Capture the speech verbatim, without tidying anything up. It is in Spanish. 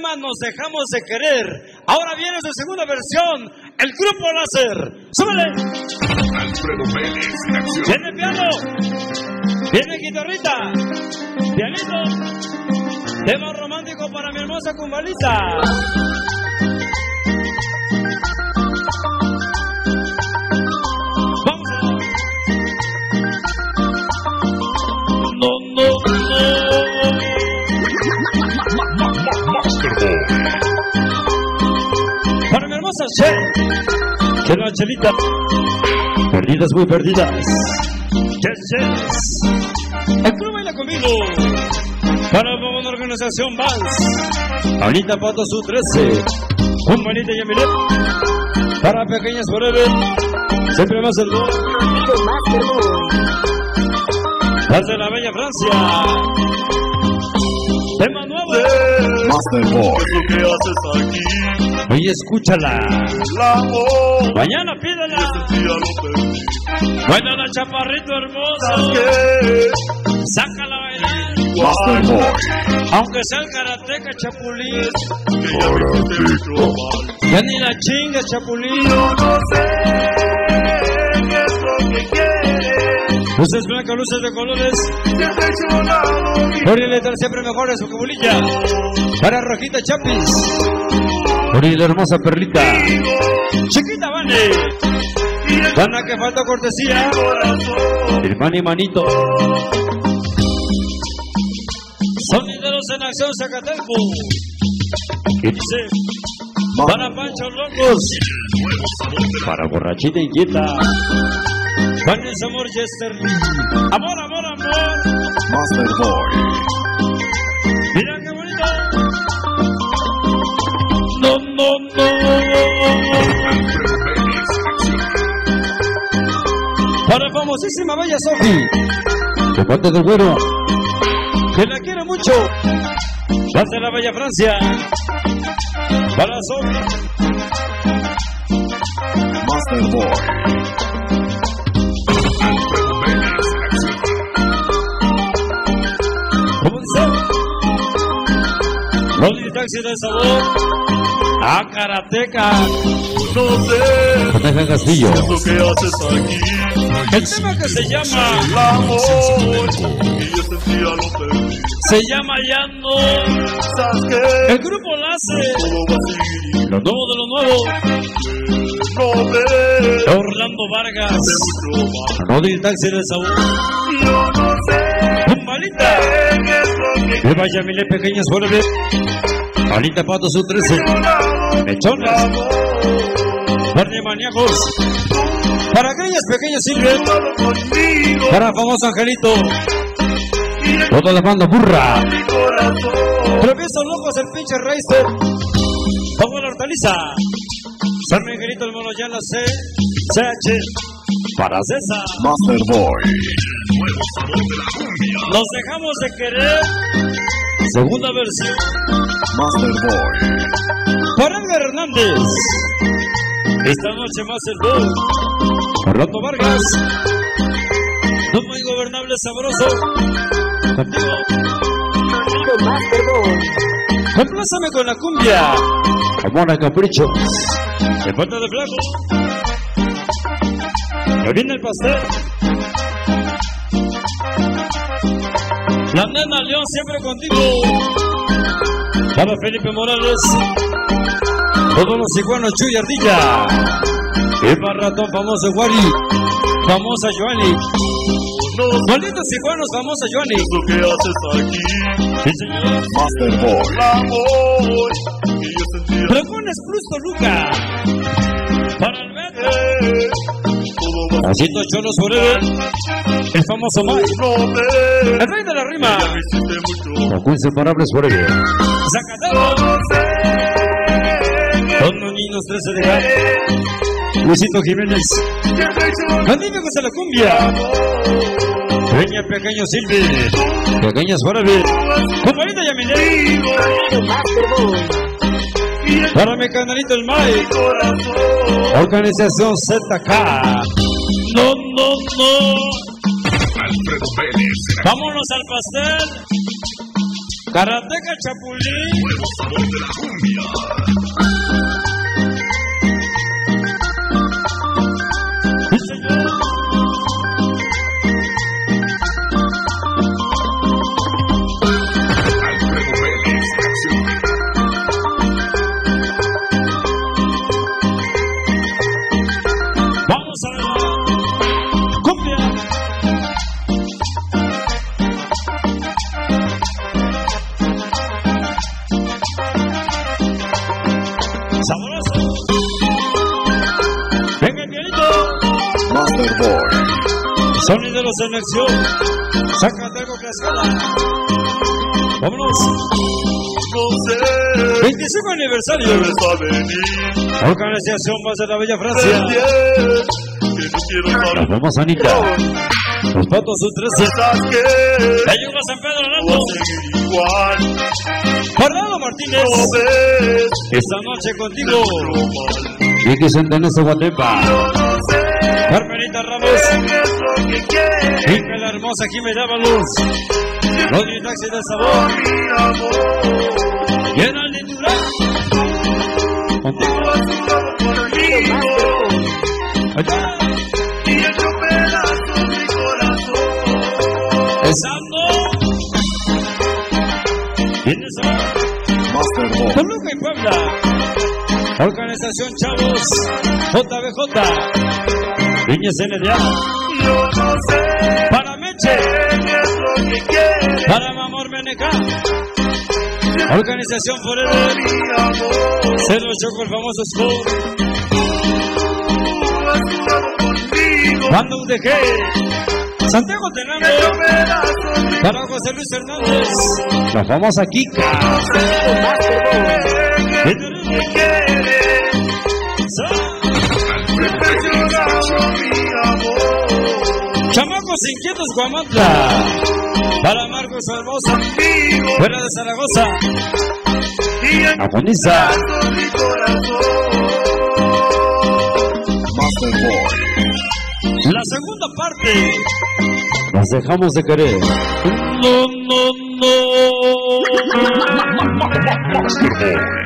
tema Nos Dejamos de Querer. Ahora viene su segunda versión, el Grupo Láser. ¡Súbele! Alfredo Pérez en acción. Viene piano, viene guitarrita, pianito, tema romántico para mi hermosa cumbalita. Vamos. No, no, no. Para mi hermosa Che, que la Chelita, perdidas muy perdidas. Yes, yes. El club baila conmigo. Para una organización Vals. Anita Pato Su trece. Un manita y Emilet. Para pequeñas forever. Siempre más el gol. Desde la bella Francia. Tema nuevo. Master Boy. ¿Qué haces aquí? Oye, escúchala. La voz. Mañana pídela. Ya lo perdí. Baila chaparrito hermoso. ¿Qué? Sácala a bailar. Master Boy. Aunque sea el karateca chapulín. Que ya me hiciste mucho mal. Ya ni la chinga chapulín. Yo no sé qué es lo que quieres. Luces blancas, luces de colores. Te has traicionado mi Ori letra siempre mejor su cabulilla. Para Rojita Chapis. Ori la hermosa perlita. Chiquita Vane. Gana que falta cortesía. corazón. Hermano y manito. Sonideros en acción Zacatalco. Y dice, para Pancho Locos. Para Borrachita Inquieta. Vanessa Amor Jester. Amor, amor, amor. Master Boy. Mira qué bonito. No, no, no. Para famosísima bella Sofi. De parte del güero. Que la quiero mucho. Desde la bella Francia. Para Sofi. Master Boy. ¿Cómo dice? Rolly Taxi de Sabor. A Karateca. No sé Jorge Castillo. qué es lo que haces aquí. El tema que se llama El amor. Y yo sentía lo perdí. Se llama Ya No. ¿Sabes qué? El Grupo Láser. Todo va a seguir. Lo nuevo de lo nuevo. No ves. Orlando Vargas. Hace mucho mal. Rolly Taxi de Sabor. Yo no sé Cumbalita. qué es lo que De Vallamile Pequeñas Forever. Anita Pato Su trece. Mechones. Verde Maníacos. Para aquellas pequeñas Silver. conmigo Para famoso Angelito. Toda la banda burra. mi corazón. Traviesos locos el pinche Reister. Pongo la hortaliza. San Miguelito el mono ya la C. C H. Para César. Master Boy. Nos dejamos de querer. Segunda versión. Master Boy. Para Edgar Hernández. Esta noche más el gol. Orlando Vargas. Domo Ingobernable Sabroso. Contigo. Complázame con la cumbia. Amor a caprichos. De falta de flaco. Me viene el pastel. La nena León siempre contigo. Para Felipe Morales. Todos los iguanos Chuy Ardilla. Y para ratón famoso Wari. Famosa Joani. Malditos iguanos, famosa Joani. ¿Lo que haces aquí? Sí, señor. Master Boy. El amor. Y yo sentía Dragones Plus Toluca. Para el Beto. todo va a Pasito Cholos Forever. El famoso Mike. no ves. El rey de la rima. Ya me hiciste mucho mal. Los inseparables Forever. Zacatero. No sé Don Niños trece de Gal. Luisito Jiménez. qué has hecho. Amigos de la cumbia. Peña Pequeño Silvi. Pequeñas Forever. Compañita Yaminé. Para mi canalito el Mike. Corazón. Organización Z K. No, no, no. Alfredo Pérez. Vámonos al pastel. Karateca Chapulín. Nuevo sabor de la cumbia. Sí, señor. Alfredo Vélez, acción. Vamos a ver. Cumbia. Sabroso. Venga, pianito. Master Boy. Sonideros en acción. Sácate algo que escala. Vámonos. No sé, veinticinco aniversario. debes a venir. Organización más de la Bella Francia. Que no quiero Nos saber. vamos a Anita. Los patos sus trece. Estás que La Yuba San Pedro voy Arando. a seguir igual. Fernando Martínez. No ves, Esta noche contigo. lo mal. Vicky Centenes de Guatempa. Yo no sé Carmelita Ramos. qué es lo que quieres, Dime la hermosa Jimmy Dávalos. Rodri Taxi de Sabor. mi amor. Y en Alindura. Contigo. Tú has jugado conmigo Allá. y hecho pedazos mi corazón. Besando. ¿Quiénes son? Master Boy. Toluca y Puebla. Organización Chavos. J B J. Niñas N D A. Yo no sé Para Meche. qué es lo que quieres, Para Mamor Meneca. Organización Forever. mi amor. Se nos chocó el famoso score. Tú has jugado conmigo Banda U D G. Santiago y hecho Tenando. pedazos mi Para José Luis Hernández. La famosa Kika. ¿Qué es lo que quieres? Impresionado, mi amor. Chamacos Inquietos Guamantla. Para Marcos Hermosa. Conmigo Fuera de Zaragoza. y en Agoniza. pedazos mi corazón. Master Boy. La segunda parte. Nos dejamos de querer. No, no, no. Master Boy.